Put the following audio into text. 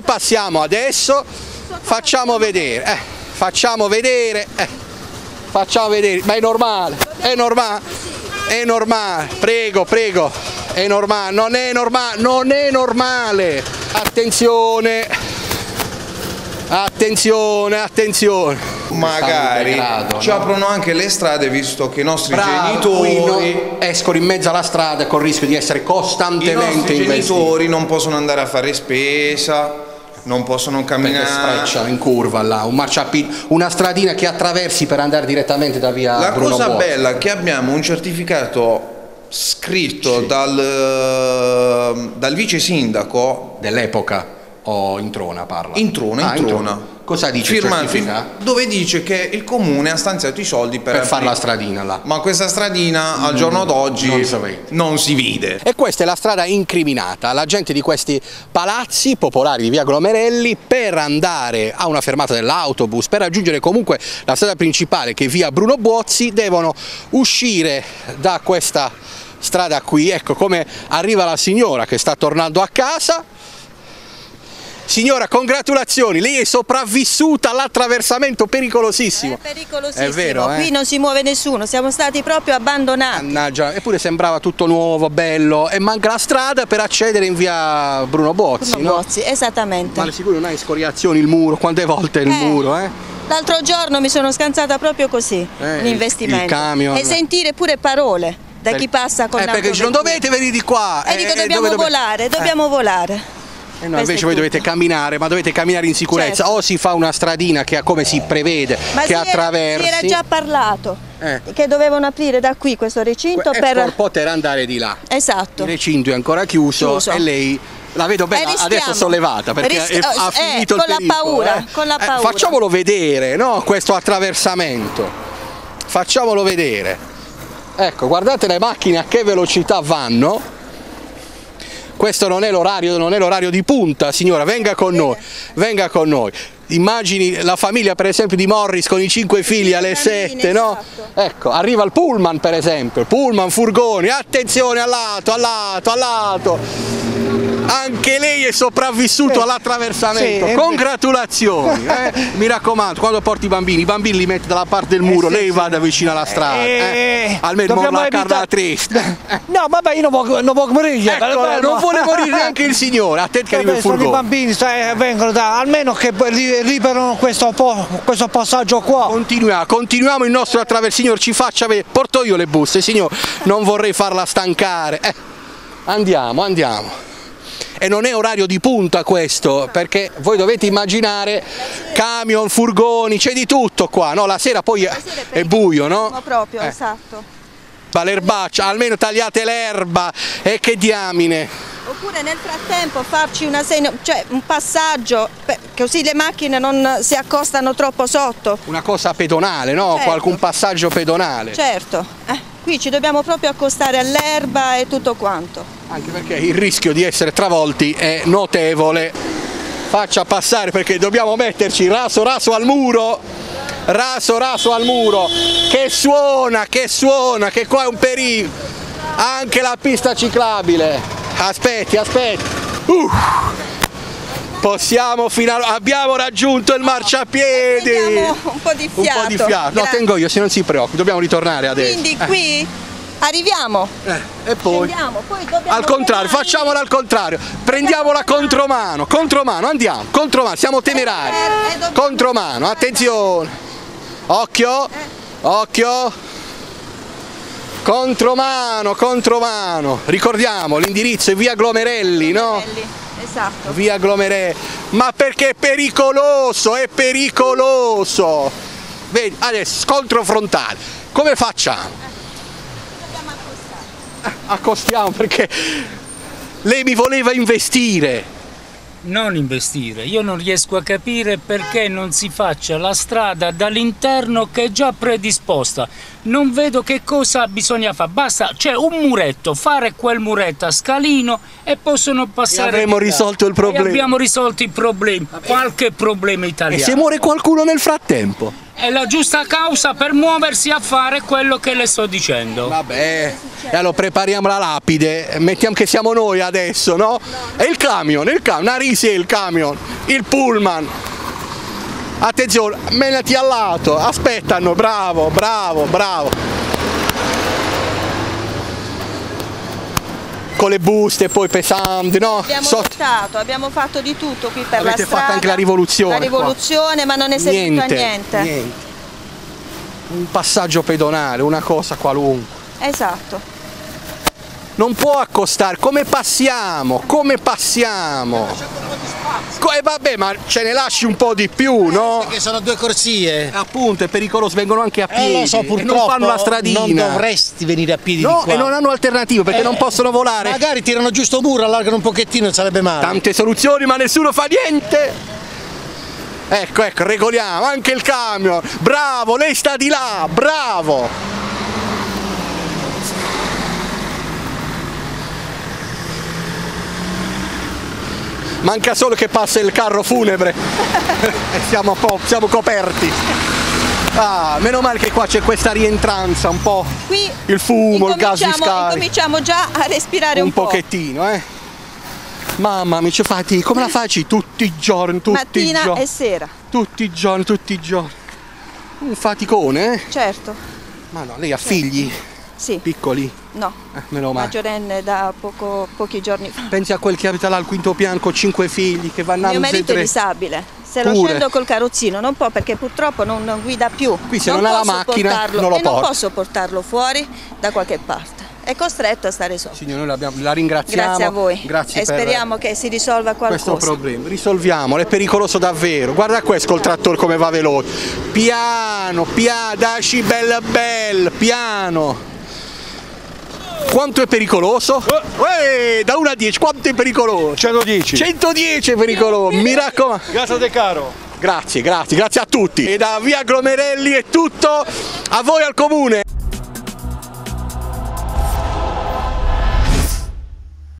passiamo adesso, facciamo vedere, ma è normale, è normale, prego, è normale, non è normale, attenzione. Magari ci aprono anche le strade, visto che i nostri genitori escono in mezzo alla strada con il rischio di essere costantemente investiti. I genitori non possono andare a fare spesa, non possono camminare. Perché sfrecciano in curva là, un marciapiede, una stradina che attraversi per andare direttamente da via La Bruno cosa Buozzi. bella è che abbiamo un certificato scritto dal vice sindaco dell'epoca, o Introna parla? Introna. Cosa dice? Dove dice che il comune ha stanziato i soldi per fare la stradina là. Ma questa stradina al giorno d'oggi non si vede. E questa è la strada incriminata. La gente di questi palazzi popolari di via Glomerelli, per andare a una fermata dell'autobus, per raggiungere comunque la strada principale che è via Bruno Buozzi, devono uscire da questa strada qui. Ecco come arriva la signora che sta tornando a casa. Signora, congratulazioni, lei è sopravvissuta all'attraversamento pericolosissimo. È pericolosissimo, è vero, qui non si muove nessuno, siamo stati proprio abbandonati. Mannaggia, eppure sembrava tutto nuovo, bello, e manca la strada per accedere in via Bruno Buozzi, Bruno Buozzi, esattamente. Ma di sicuro non hai scoriazioni il muro, quante volte il muro, L'altro giorno mi sono scansata proprio così, un investimento. Il camion. E sentire pure parole da chi passa con perché non dovete venire di qua. E dico dobbiamo volare, dobbiamo volare. No, invece voi dovete camminare, ma dovete camminare in sicurezza. Certo. O si fa una stradina che come si prevede, che attraversi. Si era già parlato che dovevano aprire da qui questo recinto per poter andare di là. Esatto. Il recinto è ancora chiuso. E lei la vedo bella adesso sollevata perché ha finito il pericolo. Con la paura. Facciamolo vedere, no? Questo attraversamento. Facciamolo vedere. Ecco, guardate le macchine a che velocità vanno. Questo non è l'orario di punta, signora, venga con noi. Immagini la famiglia per esempio di Morris con i 5 figli alle 7, no? Ecco, arriva il pullman per esempio, pullman, furgoni, attenzione al lato. Anche lei è sopravvissuto all'attraversamento, congratulazioni, mi raccomando, quando porti i bambini li metti dalla parte del muro, lei vada vicino alla strada, almeno non la carta triste. No, vabbè, io non voglio morire. Non vuole morire neanche il signore, attenti che arriva il furgone. I bambini vengono almeno che liberano questo passaggio qua. Continuiamo il nostro attraverso, signor, ci faccia vedere, porto io le buste, signor, non vorrei farla stancare. Andiamo. E non è orario di punta questo, perché voi dovete immaginare camion, furgoni, c'è di tutto qua, no? La sera poi è buio, no? Proprio, esatto. L'erbaccia, almeno tagliate l'erba, e che diamine. Oppure nel frattempo farci un passaggio, così le macchine non si accostano troppo sotto. Una cosa pedonale, no? Certo. Qualcun passaggio pedonale. Certo. Qui ci dobbiamo proprio accostare all'erba e tutto quanto. Anche perché il rischio di essere travolti è notevole. Faccia passare perché dobbiamo metterci raso al muro. Raso al muro. Che suona, che qua è un pericolo. Anche la pista ciclabile. Aspetti. Abbiamo raggiunto il marciapiedi. Abbiamo un po' di fiato. No, tengo io, se non si preoccupi, dobbiamo ritornare adesso. Quindi qui arriviamo. E poi al contrario, facciamolo al contrario. Prendiamola contromano, andiamo, siamo temerari. Contromano, attenzione. Occhio. Contromano. Ricordiamo, l'indirizzo è via Glomerelli, no? Esatto. Via Glomerelli. Ma perché è pericoloso, Vedi, adesso scontro frontale. Come facciamo? Dobbiamo accostare. Accostiamo perché lei mi voleva investire. Non investire, io non riesco a capire perché non si faccia la strada dall'interno che è già predisposta. Non vedo che cosa bisogna fare, basta, c'è un muretto, fare quel muretto a scalino e possono passare. E avremo risolto il problema. E abbiamo risolto i problemi, qualche problema italiano. E se muore qualcuno nel frattempo? è la giusta causa per muoversi a fare quello che le sto dicendo. Vabbè, e allora prepariamo la lapide, mettiamo che siamo noi adesso, no? E il camion, Narisi, il camion, il pullman. Attenzione, menati al lato, aspettano, bravo. Con le buste poi pesanti, no? Abbiamo fatto di tutto qui per la strada. Avete fatto anche la rivoluzione. La rivoluzione, qua. Ma non è servito a niente. Un passaggio pedonale, una cosa qualunque. Esatto. Non può accostare, come passiamo? Vabbè, ma ce ne lasci un po' di più, no? Perché sono 2 corsie. Appunto, è pericoloso, vengono anche a piedi. Lo so, purtroppo e non fanno la stradina. Non dovresti venire a piedi di qua. E non hanno alternative perché non possono volare. Magari tirano giusto muro, allargano un pochettino, non sarebbe male. Tante soluzioni, ma nessuno fa niente. Ecco, regoliamo, anche il camion. Bravo, lei sta di là, bravo. Manca solo che passa il carro funebre e siamo coperti. Ah, meno male che qua c'è questa rientranza, un po'. Qui il fumo, il gas di scarica. Cominciamo già a respirare un po'. Un pochettino, Mamma mia, come la facci tutti i giorni, Mattina e sera. Tutti i giorni. Un faticone, Certo. Ma no, lei ha figli? Sì. Piccoli? No, meno male. Maggiorenne da pochi giorni fa. Pensi a quel che abita là al quinto piano con 5 figli che vanno a Mio marito è disabile, se lo scendo col carrozzino non può perché purtroppo non guida più. Qui se non ha la macchina non lo porta. Non posso portarlo fuori da qualche parte, è costretto a stare solo. Signore, la ringraziamo. Grazie a voi. Grazie e speriamo che si risolva qualcosa. Questo problema, risolviamolo, è pericoloso davvero. Guarda questo col trattore come va veloce. Piano, daci bel, piano. Quanto è pericoloso? Da 1 a 10, quanto è pericoloso? 110. 110 è pericoloso, mi raccomando. Grazie De Caro. Grazie a tutti. E da via Glomerelli è tutto, a voi al comune.